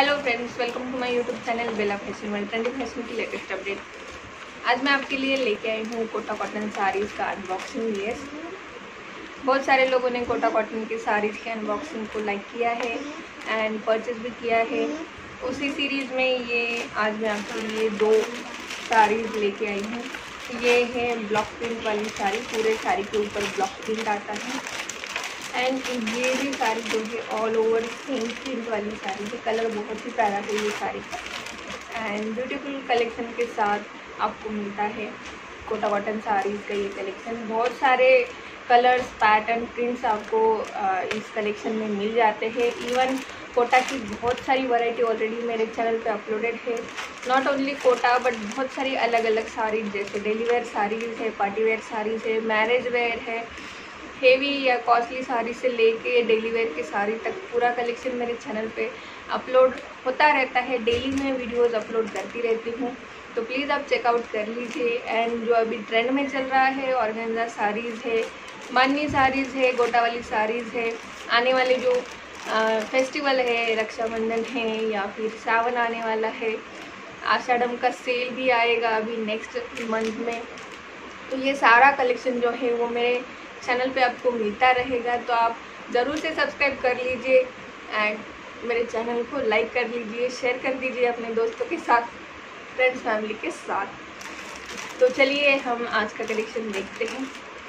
Hello friends, welcome to my YouTube channel Bela fashion world. Trending fashion की latest update आज मैं आपके लिए लेके आई हूँ कोटा कॉटन साड़ीज़ का अनबॉक्सिंग। यस, बहुत सारे लोगों ने कोटा कॉटन की साड़ीज़ के अनबॉक्सिंग को लाइक किया है एंड परचेज भी किया है। उसी सीरीज़ में ये आज मैं आपके लिए 2 साड़ीज़ लेके आई हूँ। ये है ब्लॉक प्रिंट वाली साड़ी, पूरे साड़ी के ऊपर ब्लॉक प्रिंट आता है एंड ये भी साड़ी जो है ऑल ओवर सेम प्रिंट वाली साड़ी है। कलर बहुत ही प्यारा है ये साड़ी का एंड ब्यूटीफुल कलेक्शन के साथ आपको मिलता है कोटा कॉटन साड़ीज़ का ये कलेक्शन। बहुत सारे कलर्स, पैटर्न, प्रिंट्स आपको इस कलेक्शन में मिल जाते हैं। इवन कोटा की बहुत सारी वैरायटी ऑलरेडी मेरे चैनल पे अपलोडेड है। नॉट ओनली कोटा बट बहुत सारी अलग अलग साड़ीज़, जैसे डेली वेयर साड़ीज़ है, पार्टी वेयर साड़ीज़ है, मैरिज वेयर है, हेवी या कॉस्टली साड़ी से लेके डेली वेयर की साड़ी तक पूरा कलेक्शन मेरे चैनल पे अपलोड होता रहता है। डेली मैं वीडियोस अपलोड करती रहती हूँ, तो प्लीज़ आप चेकआउट कर लीजिए। एंड जो अभी ट्रेंड में चल रहा है ऑर्गेन्जा साड़ीज़ है, बांधनी साड़ीज़ है, गोटा वाली साड़ीज़ है। आने वाले जो फेस्टिवल है, रक्षाबंधन है या फिर सावन आने वाला है, आषाढ़म का सेल भी आएगा अभी नेक्स्ट मंथ में, तो ये सारा कलेक्शन जो है वो मेरे चैनल पे आपको मिलता रहेगा। तो आप ज़रूर से सब्सक्राइब कर लीजिए एंड मेरे चैनल को लाइक कर लीजिए, शेयर कर दीजिए अपने दोस्तों के साथ, फ्रेंड्स, फैमिली के साथ। तो चलिए हम आज का कलेक्शन देखते हैं।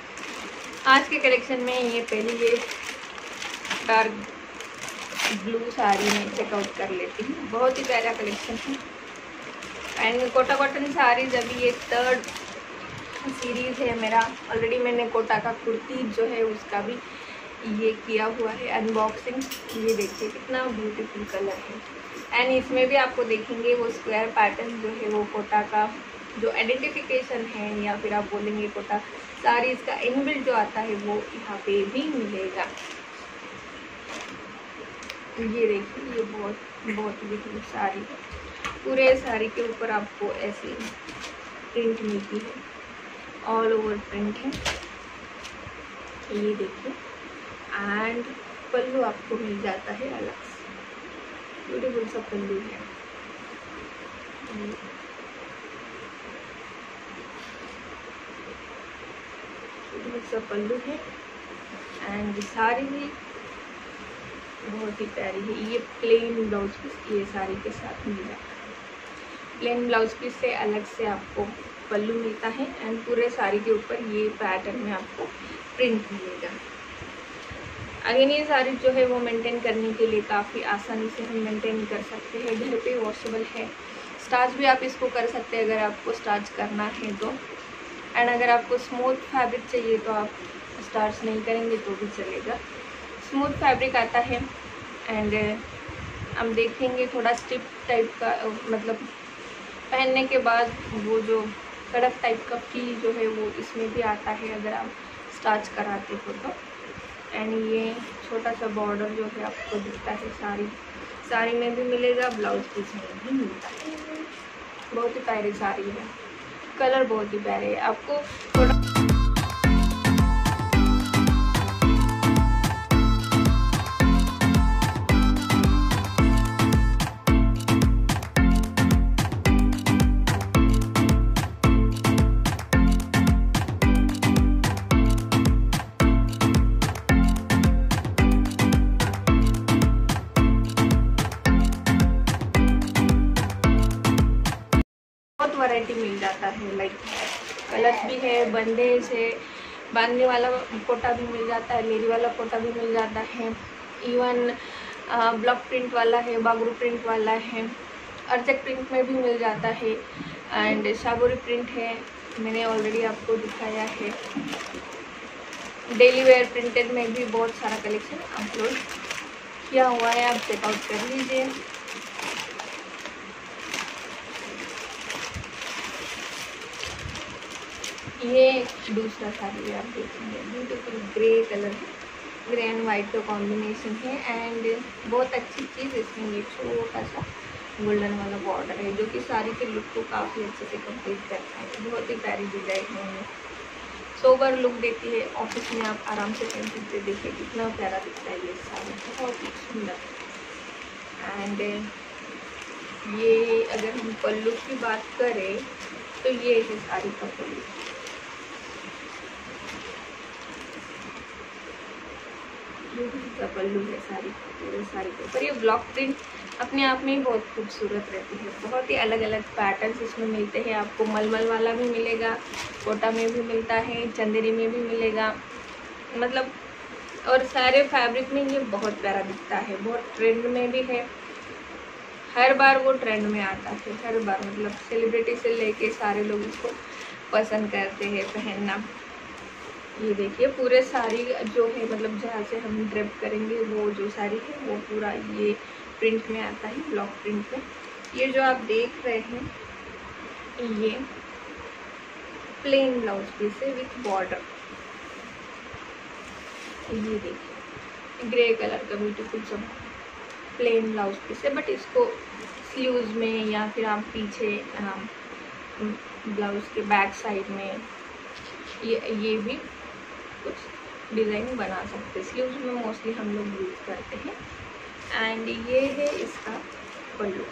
आज के कलेक्शन में ये पहले ये डार्क ब्लू साड़ी में चेकआउट कर लेती हूँ। बहुत ही प्यारा कलेक्शन है एंड कोटा कॉटन साड़ीज़ अभी ये 3rd सीरीज़ है मेरा। ऑलरेडी मैंने कोटा का कुर्ती जो है उसका भी ये किया हुआ है अनबॉक्सिंग। ये देखिए कितना ब्यूटीफुल कलर है एंड इसमें भी आपको देखेंगे वो स्क्वायर पैटर्न जो है वो कोटा का जो आइडेंटिफिकेशन है या फिर आप बोलेंगे कोटा साड़ीज़ का इनबिल्ट जो आता है वो यहाँ पे भी मिलेगा। ये देखिए, ये बहुत ब्यूटीफुल साड़ी है। पूरे साड़ी के ऊपर आपको ऐसी प्रिंट मिलती है, ऑल ओवर प्रिंट है। ये देखिए एंड पल्लू आपको मिल जाता है अलग से, ब्यूटीफुल सा पल्लू है। ब्यूटीफुल सा पल्लू है एंड साड़ी भी बहुत ही प्यारी है। ये प्लेन ब्लाउज पीस ये साड़ी के साथ मिल जाता है। प्लेन ब्लाउज पीस से अलग से आपको पल्लू मिलता है एंड पूरे साड़ी के ऊपर ये पैटर्न में आपको प्रिंट मिलेगा। अगेन ये साड़ी जो है वो मेंटेन करने के लिए काफ़ी आसानी से हम मेंटेन कर सकते हैं। घर पे वॉशेबल है, स्टार्च भी आप इसको कर सकते हैं अगर आपको स्टार्च करना है तो। एंड अगर आपको स्मूथ फैब्रिक चाहिए तो आप स्टार्च नहीं करेंगे तो भी चलेगा। स्मूथ फैब्रिक आता है एंड हम देखेंगे थोड़ा स्टिप टाइप का, मतलब पहनने के बाद वो जो कड़क टाइप का फील जो है वो इसमें भी आता है अगर आप स्टार्च कराते हो तो। एंड ये छोटा सा बॉर्डर जो है आपको दिखता है साड़ी में भी मिलेगा, ब्लाउज पीस में भी मिलता है। बहुत ही प्यारी साड़ी है, कलर बहुत ही प्यारे है। आपको थोड़ा वैरायटी मिल जाता है, लाइक कलर्स भी है, बंदेज है, बांधने वाला कोटा भी मिल जाता है, लेरी वाला कोटा भी मिल जाता है, इवन ब्लॉक प्रिंट वाला है, बागरू प्रिंट वाला है, अर्जक प्रिंट में भी मिल जाता है एंड शाबोरी प्रिंट है, मैंने ऑलरेडी आपको दिखाया है। डेली वेयर प्रिंटेड में भी बहुत सारा कलेक्शन अपलोड किया हुआ है, आप चेकआउट कर लीजिए। ये दूसरा साड़ी आप देखेंगे, ब्यूटीफुल ग्रे कलर है, ग्रे एंड वाइट का कॉम्बिनेशन है एंड बहुत अच्छी चीज़ इसमें ये छोटा सा गोल्डन वाला बॉर्डर है जो कि साड़ी के लुक को काफ़ी अच्छे से कंप्लीट करता है। बहुत ही प्यारी डिजाइन है, सोबर लुक देती है। ऑफिस में आप आराम से पहन सकते, देखिए कितना प्यारा दिखता है ये साड़ी, बहुत ही सुंदर। एंड ये अगर हम पल्लू की बात करें तो ये है साड़ी का पल्लू। ये इसका पल्लू है साड़ी का, पूरे साड़ी के ऊपर। ये ब्लॉक प्रिंट अपने आप में ही बहुत खूबसूरत रहती है। बहुत ही अलग अलग पैटर्न्स इसमें मिलते हैं आपको। मलमल वाला भी मिलेगा, कोटा में भी मिलता है, चंदेरी में भी मिलेगा, मतलब और सारे फैब्रिक में ये बहुत प्यारा दिखता है। बहुत ट्रेंड में भी है, हर बार वो ट्रेंड में आता है, हर बार मतलब सेलिब्रिटी से लेके सारे लोग इसको पसंद करते हैं पहनना। ये देखिए पूरे साड़ी जो है, मतलब जहाँ से हम ड्रेप करेंगे वो जो साड़ी है वो पूरा ये प्रिंट में आता है, ब्लॉक प्रिंट में। ये जो आप देख रहे हैं ये प्लेन ब्लाउज पीस है विथ बॉर्डर। ये देखिए ग्रे कलर का ब्यूटीफुल सब प्लेन ब्लाउज पीस है, बट इसको स्लीव्स में या फिर आप पीछे ब्लाउज के बैक साइड में ये भी कुछ डिज़ाइन बना सकते हैं। स्लीव्स में मोस्टली हम लोग यूज़ करते हैं। एंड ये है इसका पल्लू।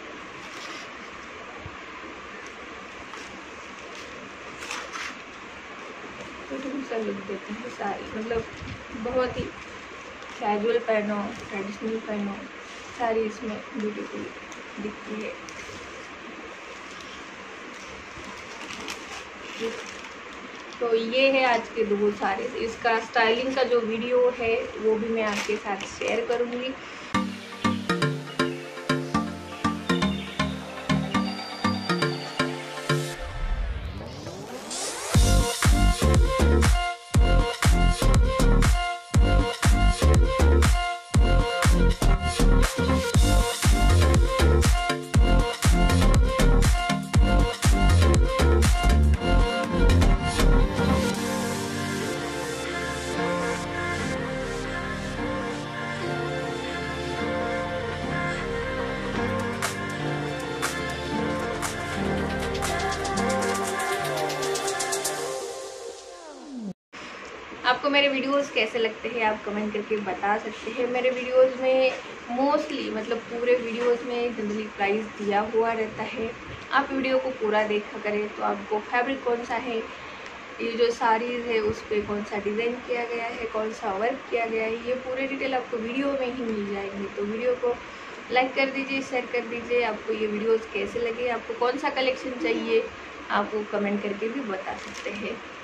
ब्यूटीफुल सा लुक देते हैं साड़ी, मतलब बहुत ही कैजुअल पहनो, ट्रेडिशनल पहनो, सारी इसमें ब्यूटीफुल दिखती है। तो ये है आज के दो साड़ी। इसका स्टाइलिंग का जो वीडियो है वो भी मैं आपके साथ शेयर करूँगी। आपको मेरे वीडियोस कैसे लगते हैं आप कमेंट करके बता सकते हैं। मेरे वीडियोस में मोस्टली मतलब पूरे वीडियोस में जनरली प्राइस दिया हुआ रहता है। आप वीडियो को पूरा देखा करें तो आपको फैब्रिक कौन सा है, ये जो साड़ीज़ है उस पर कौन सा डिज़ाइन किया गया है, कौन सा वर्क किया गया है, ये पूरे डिटेल आपको वीडियो में ही मिल जाएंगे। तो वीडियो को लाइक कर दीजिए, शेयर कर दीजिए। आपको ये वीडियोज़ कैसे लगे, आपको कौन सा कलेक्शन चाहिए, आप वो कमेंट करके भी बता सकते हैं।